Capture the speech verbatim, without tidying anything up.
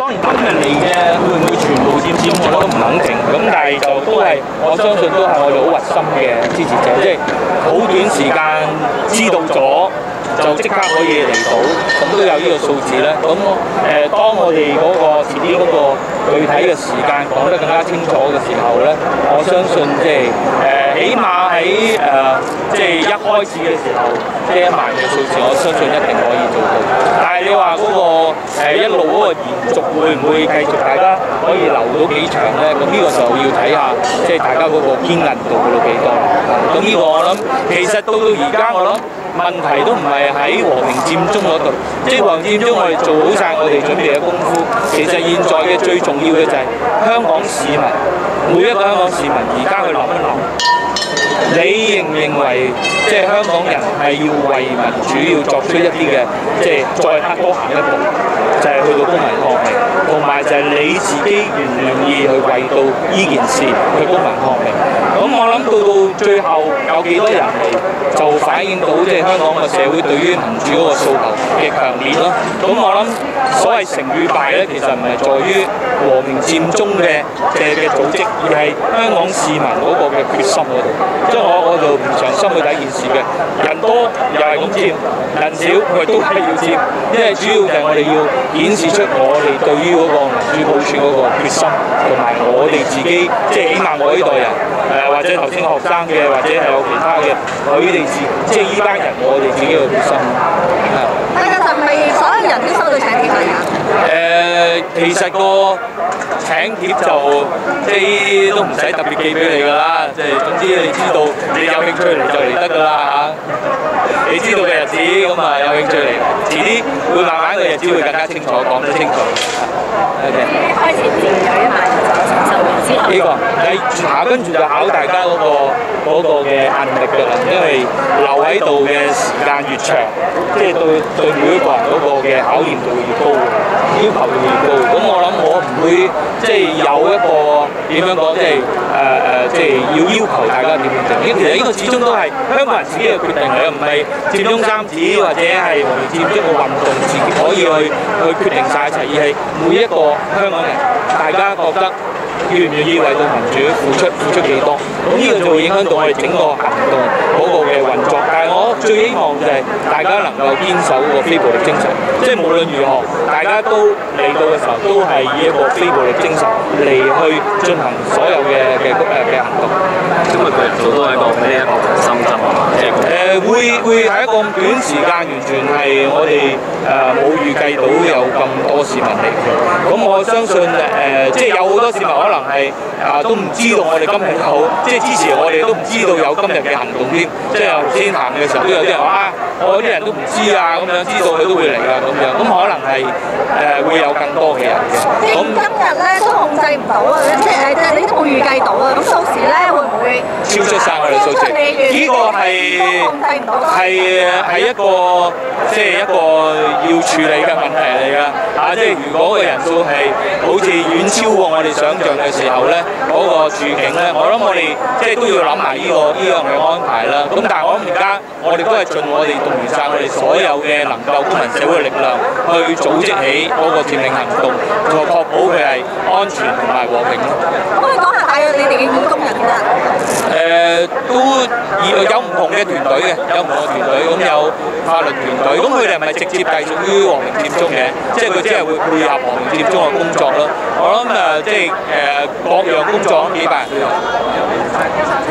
當然今日嚟嘅會唔會全部佔佔我都唔肯定，咁但係就都係我相信都係我哋好核心嘅支持者，即係好短時間知道咗就即刻可以嚟到，咁都有呢個數字咧。咁誒、呃，當我哋嗰、那個遲啲嗰個具體嘅時間講得更加清楚嘅時候咧，我相信即係誒，起碼喺誒即係一開始嘅時候，呢一萬嘅數字，我相信一定可以做到。但係你話嗰、那個、呃、一路嗰個延續會唔會繼續，大家可以留到幾長咧？咁呢個就要睇下，即係大家嗰個堅韌度到幾多。咁呢個我諗，其實到到而家我諗。問題都唔係喺和平佔中嗰度，即係和平佔中我哋做好晒我哋準備嘅功夫。其實現在嘅最重要嘅就係香港市民，每一個香港市民而家去諗一諗，你認唔認為即係香港人係要為民主要作出一啲嘅，即係再多行一步，就係去到公民抗命，同埋就係你自己願唔願意去為到呢件事去公民抗命。咁我諗到到最後有幾多人嚟，就反映到即係香港嘅社會對於民主嗰個訴求嘅強烈咯。咁我諗所謂成與敗咧，其實唔係在於和平佔中嘅嘅嘅組織，而係香港市民嗰個嘅決心嗰度。即係我我就唔長心去睇件事嘅，人多又係咁佔，人少佢都係要佔，因為主要就係我哋要顯示出我哋對於嗰個民主普選嗰個決心，同埋我哋自己，即係起碼我呢代人。誒、呃、或者頭先學生嘅，或者係有其他嘅，佢哋自即係依班人，我哋自己嘅決心。係。但係就唔係所有人都收到請帖嚟㗎。誒、呃，其實個請帖就即係都唔使特別寄俾你㗎啦，即係總之你知道你有興趣嚟就嚟得㗎啦嚇。你知道嘅日子咁啊，有興趣嚟，遲啲會慢慢嘅日子會更加清楚，講得清楚。O K。開始佔咗一萬就之後。呢、這個係查跟住就考大家嗰、那個嗰、那個嘅壓力㗎啦，因為留喺度嘅時間越長，即係對對每一個人嗰個嘅考驗度越高，要求度越高。咁我諗我唔會即係有一個點樣講，即係誒誒，即係要要求大家點樣做。其實呢個始終都係香港人自己嘅決定嚟，唔係佔中三子或者係和平佔中嘅運動自己可以去去決定晒一齊，而係每一個香港人，大家覺得願唔願意為到民主付出付出幾多，咁呢個就會影響到我哋整個行動嗰個嘅運作。但係我最希望就係大家能夠堅守個非暴力精神，即係無論如何，大家都嚟到嘅時候都係以一個非暴力精神嚟去進行所有嘅嘅誒嘅行動。今日佢做到一個咩一個心針啊？誒會會係一個短時間，完全係我哋誒冇預計到有咁多市民嚟嘅。咁我相信誒、呃，即係有好多市民可能係啊都唔知道我哋今日有，即係之前我哋都唔知道有今日嘅行動添。即係頭先行嘅時候都有啲人話啊，我啲人都唔知啊，咁樣知道佢都會嚟啊，咁樣。咁可能係誒、呃、會有更多嘅人嘅。咁今日咧都控制唔到啊，即係誒你都冇預計到啊。咁到時咧會唔會超出晒我哋數字？呢個係係係一個即係一個要處理嘅問題嚟㗎。啊，即係如果個人數係好似遠超過我哋想象嘅時候咧，嗰、那個處境咧，我諗我哋即係都要諗埋呢個呢樣嘅安排啦。咁但係我諗而家我哋都係盡我哋動員晒我哋所有嘅能夠公民社會嘅力量去組織起嗰個佔領行動，就確保佢係安全同埋和平咯。可唔可以講下大約你哋嘅義工人幾多人？誒、呃，都有唔同嘅團隊嘅，有唔同嘅團隊，咁有法律團隊，咁佢哋係咪直接隸屬於和平佔中嘅？即係佢只係會配合和平佔中嘅工作咯。我諗誒，即係誒各樣工作幾百人都有。